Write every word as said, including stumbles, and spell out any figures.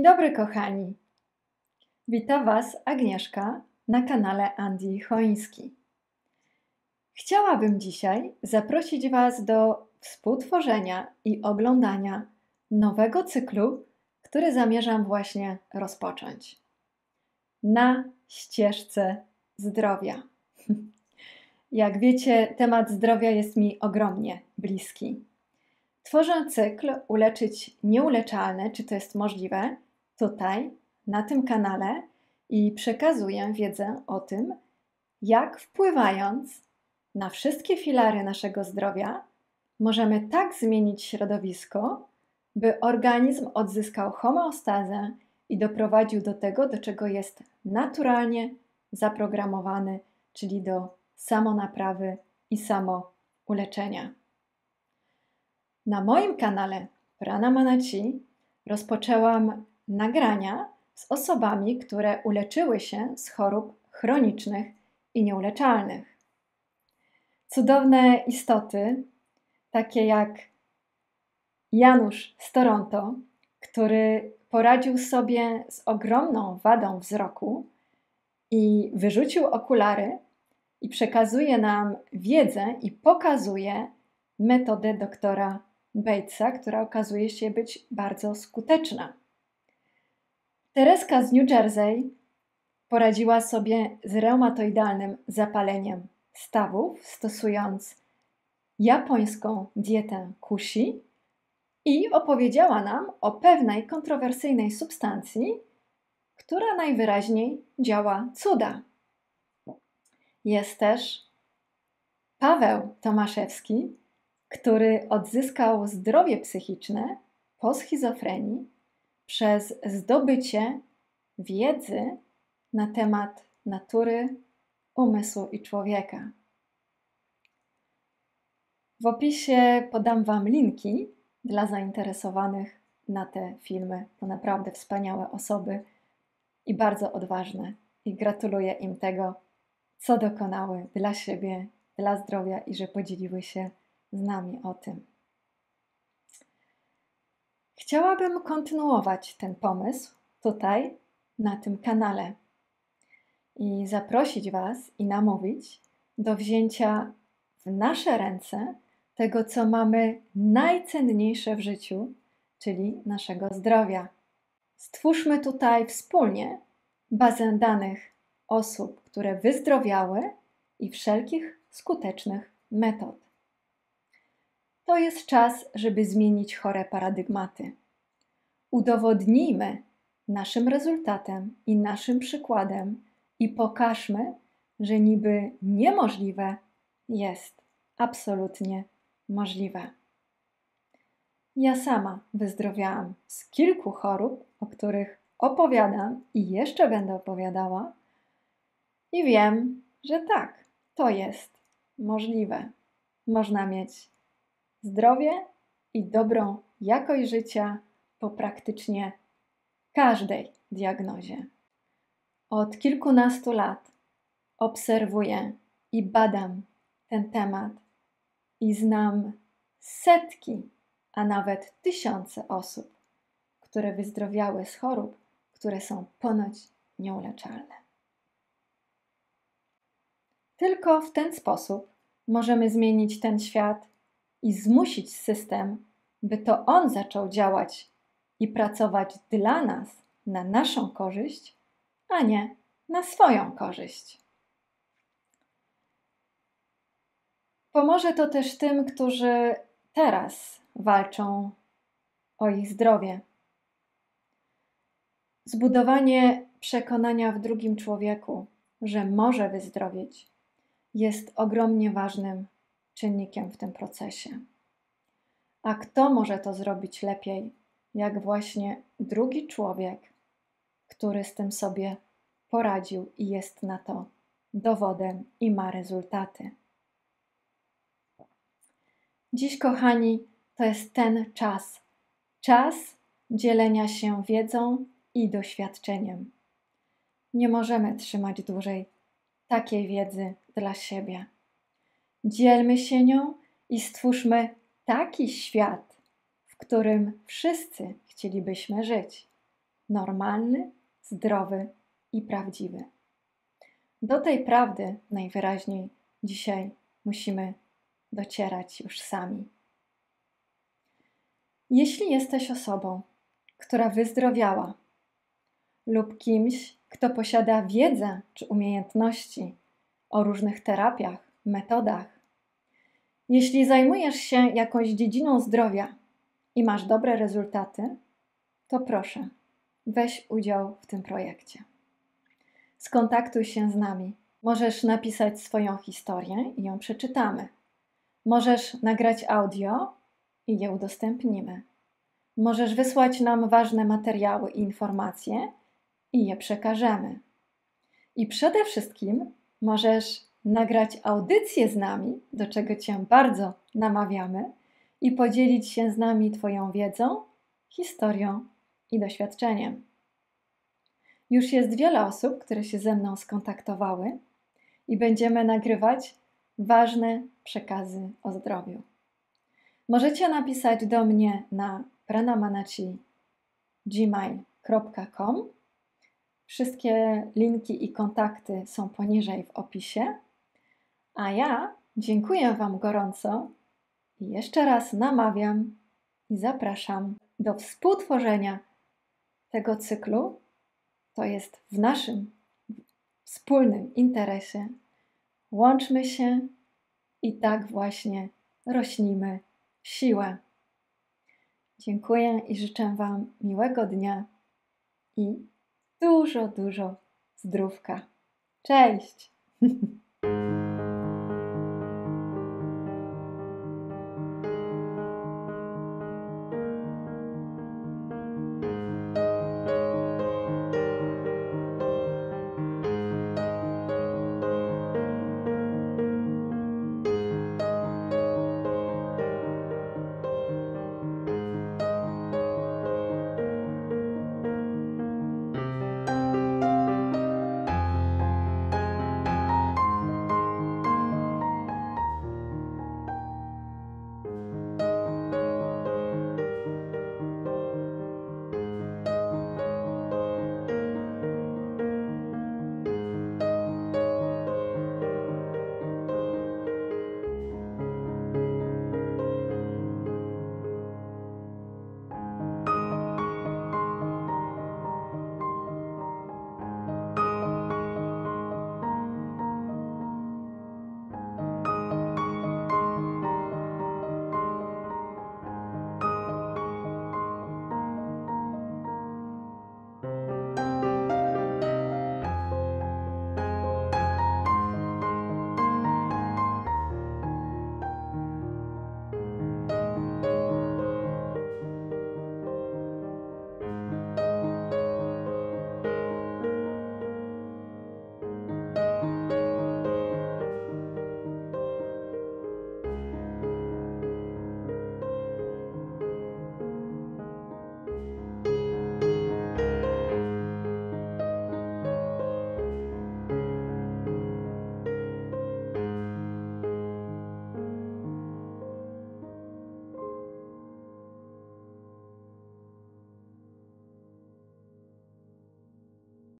Dzień dobry, kochani. Witam Was Agnieszka na kanale Andy Choński. Chciałabym dzisiaj zaprosić Was do współtworzenia i oglądania nowego cyklu, który zamierzam właśnie rozpocząć. Na ścieżce zdrowia. Jak wiecie, temat zdrowia jest mi ogromnie bliski. Tworzę cykl Uleczyć Nieuleczalne, czy to jest możliwe, tutaj, na tym kanale i przekazuję wiedzę o tym, jak wpływając na wszystkie filary naszego zdrowia, możemy tak zmienić środowisko, by organizm odzyskał homeostazę i doprowadził do tego, do czego jest naturalnie zaprogramowany, czyli do samonaprawy i samouleczenia. Na moim kanale Prana Manachi rozpoczęłam nagrania z osobami, które uleczyły się z chorób chronicznych i nieuleczalnych. Cudowne istoty, takie jak Janusz z Toronto, który poradził sobie z ogromną wadą wzroku i wyrzucił okulary i przekazuje nam wiedzę i pokazuje metodę doktora Batesa, która okazuje się być bardzo skuteczna. Tereska z New Jersey poradziła sobie z reumatoidalnym zapaleniem stawów, stosując japońską dietę Kushi i opowiedziała nam o pewnej kontrowersyjnej substancji, która najwyraźniej działa cuda. Jest też Paweł Tomaszewski, który odzyskał zdrowie psychiczne po schizofrenii przez zdobycie wiedzy na temat natury, umysłu i człowieka. W opisie podam Wam linki dla zainteresowanych na te filmy. To naprawdę wspaniałe osoby i bardzo odważne. I gratuluję im tego, co dokonały dla siebie, dla zdrowia i że podzieliły się z nami o tym. Chciałabym kontynuować ten pomysł tutaj, na tym kanale i zaprosić Was i namówić do wzięcia w nasze ręce tego, co mamy najcenniejsze w życiu, czyli naszego zdrowia. Stwórzmy tutaj wspólnie bazę danych osób, które wyzdrowiały i wszelkich skutecznych metod. To jest czas, żeby zmienić chore paradygmaty. Udowodnijmy naszym rezultatem i naszym przykładem i pokażmy, że niby niemożliwe jest absolutnie możliwe. Ja sama wyzdrowiałam z kilku chorób, o których opowiadam i jeszcze będę opowiadała i wiem, że tak, to jest możliwe. Można mieć zdrowie i dobrą jakość życia po praktycznie każdej diagnozie. Od kilkunastu lat obserwuję i badam ten temat i znam setki, a nawet tysiące osób, które wyzdrowiały z chorób, które są ponoć nieuleczalne. Tylko w ten sposób możemy zmienić ten świat i zmusić system, by to on zaczął działać i pracować dla nas, na naszą korzyść, a nie na swoją korzyść. Pomoże to też tym, którzy teraz walczą o ich zdrowie. Zbudowanie przekonania w drugim człowieku, że może wyzdrowieć, jest ogromnie ważnym czynnikiem w tym procesie. A kto może to zrobić lepiej, jak właśnie drugi człowiek, który z tym sobie poradził i jest na to dowodem i ma rezultaty. Dziś, kochani, to jest ten czas. Czas dzielenia się wiedzą i doświadczeniem. Nie możemy trzymać dłużej takiej wiedzy dla siebie. Dzielmy się nią i stwórzmy taki świat, w którym wszyscy chcielibyśmy żyć. normalny, zdrowy i prawdziwy. Do tej prawdy najwyraźniej dzisiaj musimy docierać już sami. Jeśli jesteś osobą, która wyzdrowiała lub kimś, kto posiada wiedzę czy umiejętności o różnych terapiach, metodach, jeśli zajmujesz się jakąś dziedziną zdrowia i masz dobre rezultaty, to proszę, weź udział w tym projekcie. Skontaktuj się z nami. Możesz napisać swoją historię i ją przeczytamy. Możesz nagrać audio i je udostępnimy. Możesz wysłać nam ważne materiały i informacje i je przekażemy. I przede wszystkim możesz nagrać audycję z nami, do czego Cię bardzo namawiamy, i podzielić się z nami Twoją wiedzą, historią i doświadczeniem. Już jest wiele osób, które się ze mną skontaktowały i będziemy nagrywać ważne przekazy o zdrowiu. Możecie napisać do mnie na pranamanachi kropka gmail kropka com. Wszystkie linki i kontakty są poniżej w opisie. A ja dziękuję Wam gorąco i jeszcze raz namawiam i zapraszam do współtworzenia tego cyklu. To jest w naszym wspólnym interesie. Łączmy się i tak właśnie rośnijmy w siłę. Dziękuję i życzę Wam miłego dnia i dużo, dużo zdrówka. Cześć!